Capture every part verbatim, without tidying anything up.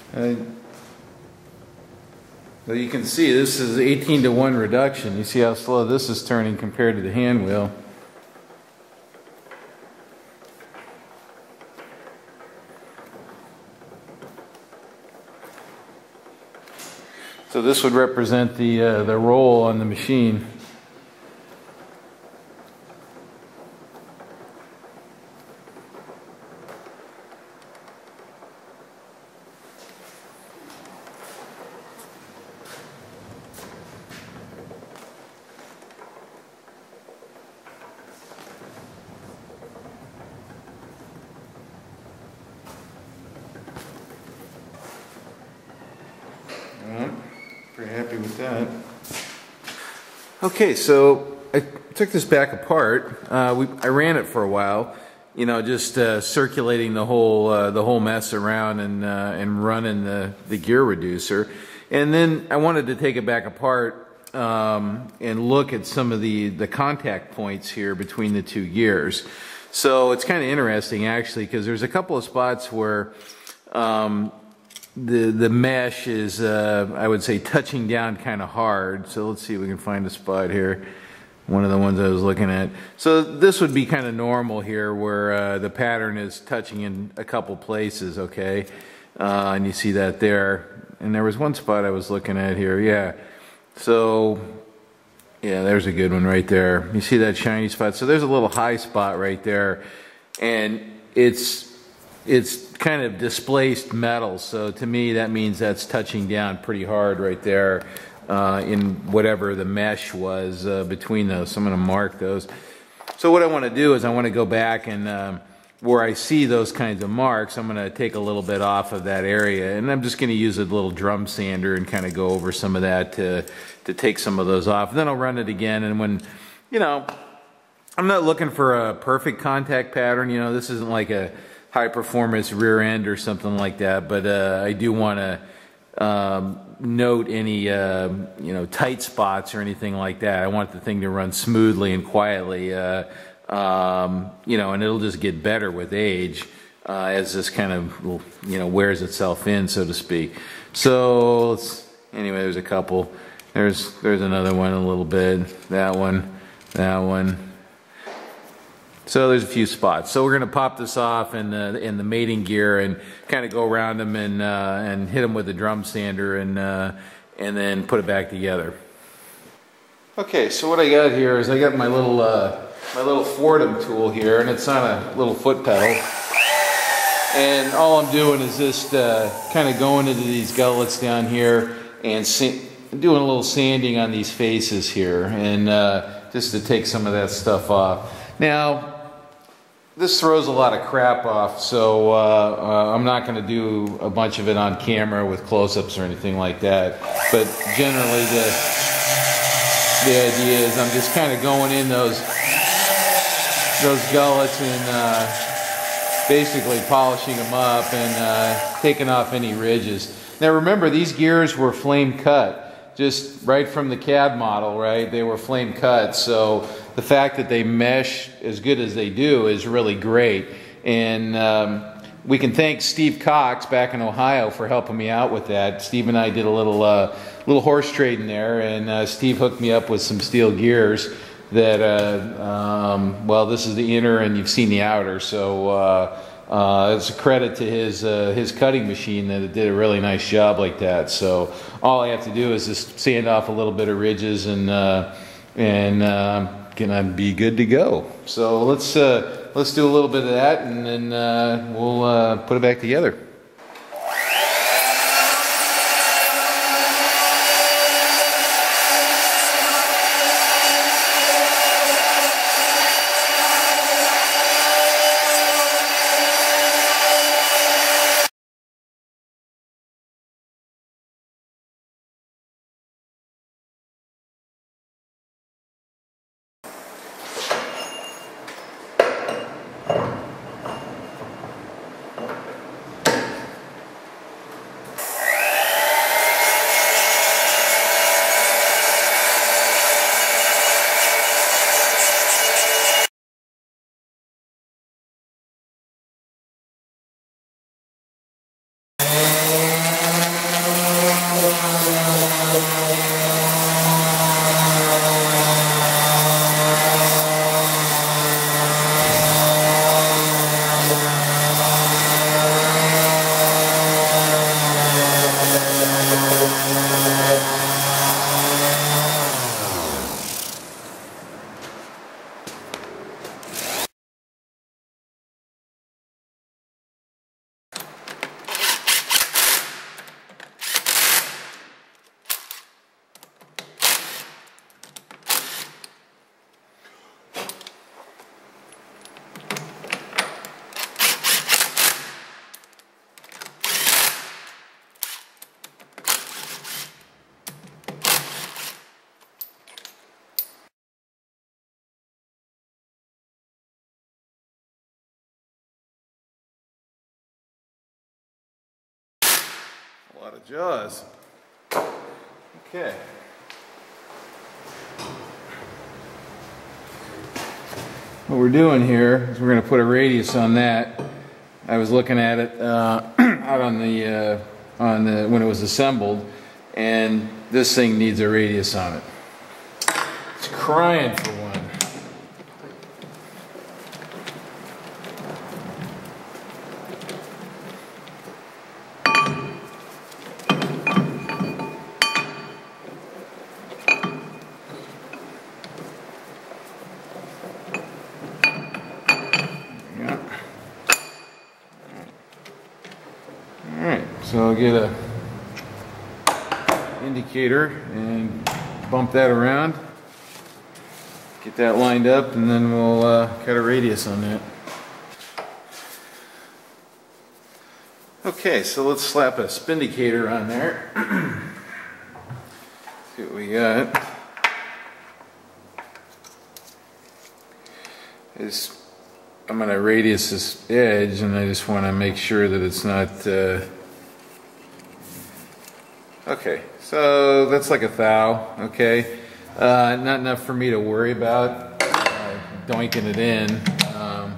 Uh, well, you can see this is eighteen to one reduction. You see how slow this is turning compared to the hand wheel. So this would represent the uh, the roll on the machine. Pretty happy with that. Okay, so I took this back apart. Uh, we, I ran it for a while, you know, just uh, circulating the whole uh, the whole mess around and uh, and running the the gear reducer, and then I wanted to take it back apart um, and look at some of the the contact points here between the two gears. So it's kind of interesting actually, because there's a couple of spots where um, the the mesh is uh, I would say touching down kind of hard. So let's see if we can find a spot here. One of the ones I was looking at. So this would be kind of normal here, where uh, the pattern is touching in a couple places. Okay, uh, and you see that there. And there was one spot I was looking at here. Yeah. So yeah, there's a good one right there. You see that shiny spot? So there's a little high spot right there, and it's it's kind of displaced metal. So to me, that means that's touching down pretty hard right there uh, in whatever the mesh was uh, between those. So I'm going to mark those. So what I want to do is I want to go back and um, where I see those kinds of marks, I'm going to take a little bit off of that area, and I'm just going to use a little drum sander and kind of go over some of that to to take some of those off. And then I'll run it again, and when, you know, I'm not looking for a perfect contact pattern. You know, this isn't like a high performance rear end or something like that, but uh, I do want to um, note any uh, you know, tight spots or anything like that. I want the thing to run smoothly and quietly, uh, um, you know, and it'll just get better with age uh, as this kind of, you know, wears itself in, so to speak. So let's, anyway, there's a couple. There's there's another one a little bit. That one, that one. So there's a few spots. So we're going to pop this off in the, in the mating gear and kind of go around them and uh, and hit them with the drum sander and uh, and then put it back together. Okay, so what I got here is I got my little uh, my little Fordham tool here, and it's on a little foot pedal. And all I'm doing is just uh, kind of going into these gullets down here and doing a little sanding on these faces here, and uh, just to take some of that stuff off. Now, this throws a lot of crap off, so uh, uh, I'm not going to do a bunch of it on camera with close-ups or anything like that. But generally, the the idea is I'm just kind of going in those those gullets and uh, basically polishing them up and uh, taking off any ridges. Now, remember, these gears were flame cut, just right from the C A D model, right? They were flame cut, so the fact that they mesh as good as they do is really great. And um, we can thank Steve Cox back in Ohio for helping me out with that. Steve and I did a little uh, little horse trading there, and uh, Steve hooked me up with some steel gears that, uh, um, well, this is the inner and you've seen the outer, so uh, uh, it's a credit to his, uh, his cutting machine that it did a really nice job like that. So all I have to do is just sand off a little bit of ridges and, uh, and uh, gonna be good to go. So let's uh, let's do a little bit of that, and then uh, we'll uh, put it back together. A lot of jaws. Okay. What we're doing here is we're going to put a radius on that. I was looking at it uh, out on the uh, on the when it was assembled, and this thing needs a radius on it. It's crying for one. So I'll get a indicator and bump that around, get that lined up, and then we'll uh, cut a radius on that. Okay, so let's slap a spindicator on there. See what we got. Is I'm going to radius this edge, and I just want to make sure that it's not uh, okay, so that's like a thou, okay? Uh, not enough for me to worry about uh, doinking it in. Um,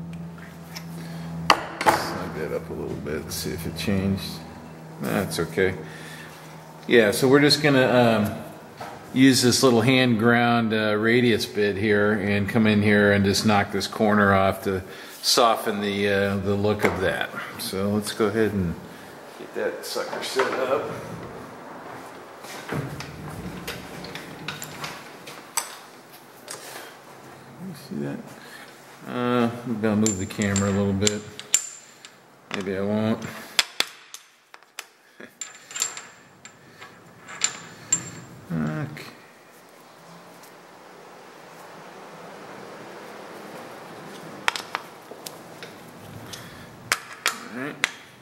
slide that up a little bit, see if it changed. That's okay. Yeah, so we're just gonna um, use this little hand ground uh, radius bit here and come in here and just knock this corner off to soften the, uh, the look of that. So let's go ahead and get that sucker set up. See that? Uh, maybe I'll move the camera a little bit. Maybe I won't. Okay. All right.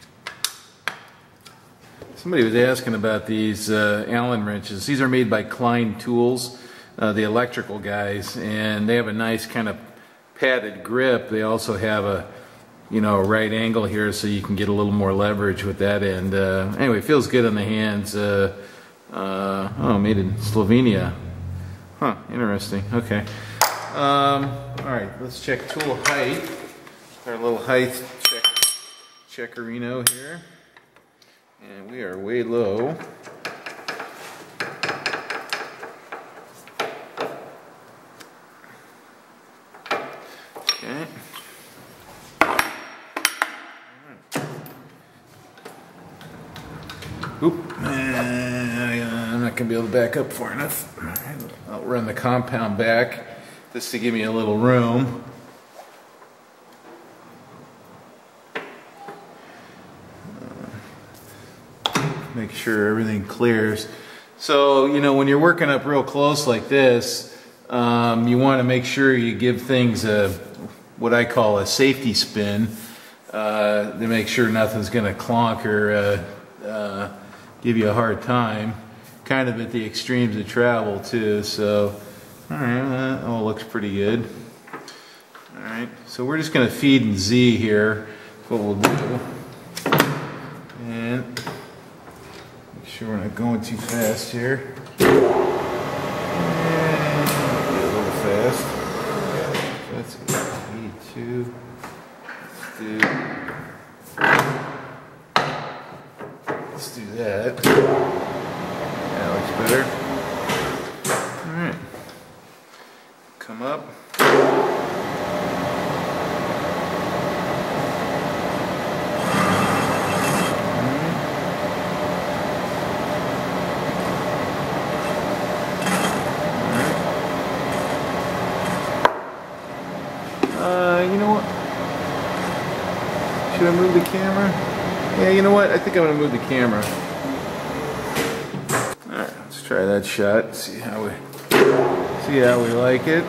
Somebody was asking about these uh, Allen wrenches. These are made by Klein Tools. Uh, the electrical guys, and they have a nice kind of padded grip. They also have a, you know, a right angle here, so you can get a little more leverage with that end. Uh, anyway, it feels good on the hands. Uh, uh, oh, made in Slovenia. Huh, interesting. Okay. Um, all right, let's check tool height. Our little height check checkerino here, and we are way low. Okay. Oop. Uh, I'm not going to be able to back up far enough. All right. I'll run the compound back just to give me a little room. Uh, make sure everything clears. So, you know, when you're working up real close like this, um, you want to make sure you give things a what I call a safety spin uh, to make sure nothing's going to clonk or uh, uh, give you a hard time. Kind of at the extremes of travel too. So, all right, that all looks pretty good. All right, so we're just going to feed in Z here. That's what we'll do, and make sure we're not going too fast here. And a little fast. So that's eighty-two. Let's do. Let's do that. That looks better. Alright. Come up. Uh, you know what? Should I move the camera? Yeah, you know what? I think I'm going to move the camera. Alright, let's try that shot. See how we see how we like it.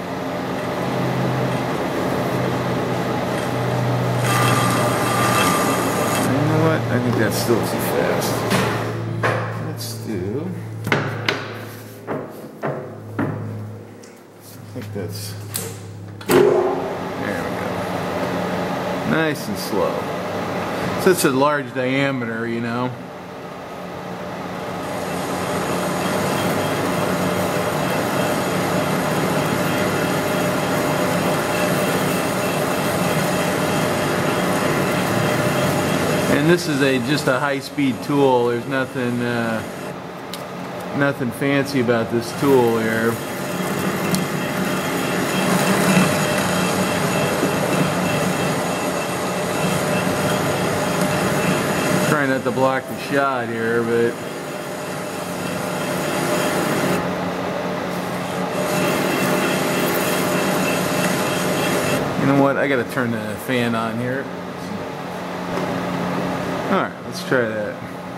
You know what? I think that's still too fast. Let's do. I think that's. There we go. Nice and slow. Such a large diameter, you know. And this is a just a high-speed tool. There's nothing uh, nothing fancy about this tool here. Trying not to block the shot here, but you know what? I gotta turn the fan on here. Alright, let's try that.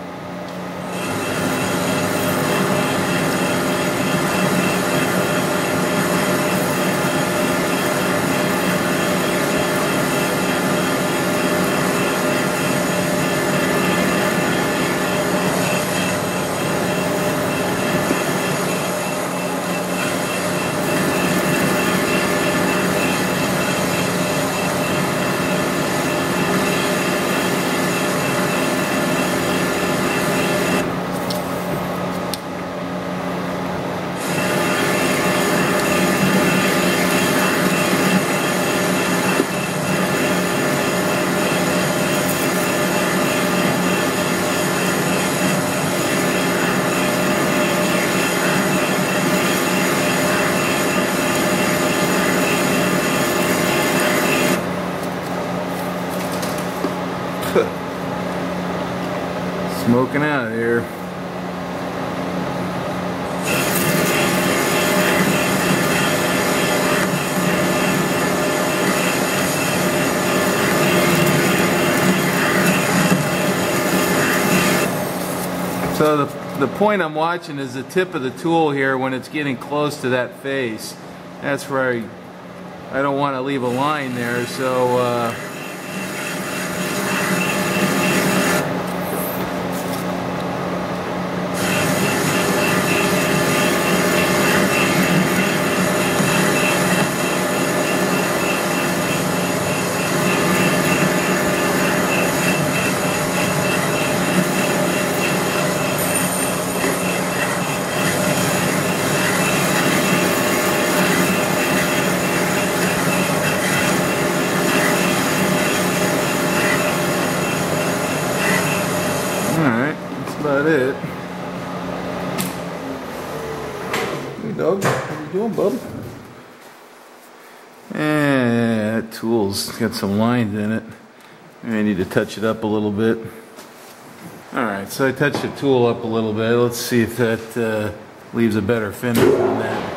Smoking out here. So the, the point I'm watching is the tip of the tool here when it's getting close to that face. That's where I, I don't want to leave a line there, so uh, alright, that's about it. Hey dog, what are you doing, bub? Eh, that tool's got some lines in it. Maybe I need to touch it up a little bit. Alright, so I touched the tool up a little bit. Let's see if that uh, leaves a better finish on that.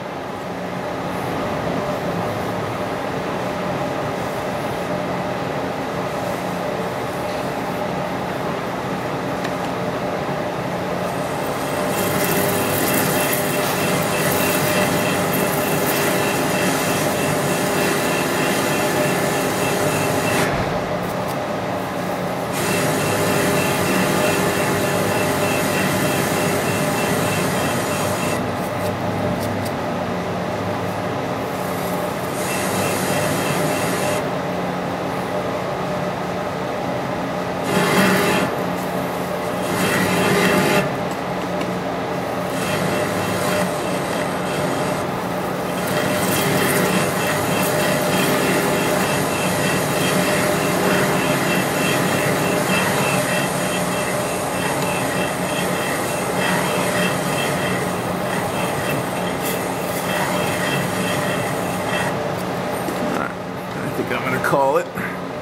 I'm going to call it.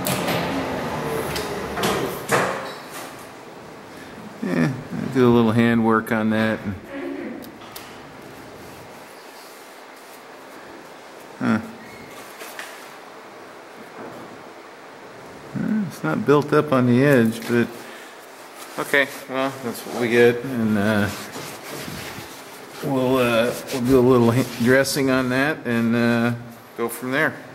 Yeah, do a little hand work on that. Huh. It's not built up on the edge, but okay, well, that's what we get, and uh, we'll, uh, we'll do a little dressing on that and uh, go from there.